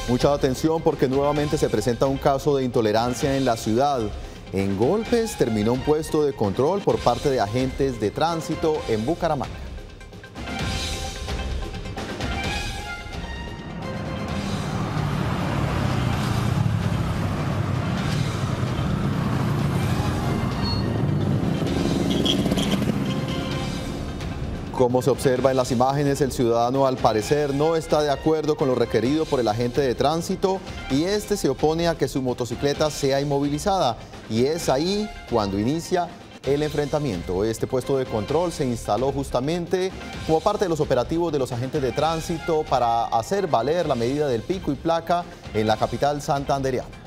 Mucha atención porque nuevamente se presenta un caso de intolerancia en la ciudad. En golpes terminó un puesto de control por parte de agentes de tránsito en Bucaramanga. Como se observa en las imágenes, el ciudadano al parecer no está de acuerdo con lo requerido por el agente de tránsito y este se opone a que su motocicleta sea inmovilizada. Y es ahí cuando inicia el enfrentamiento. Este puesto de control se instaló justamente como parte de los operativos de los agentes de tránsito para hacer valer la medida del pico y placa en la capital santandereana.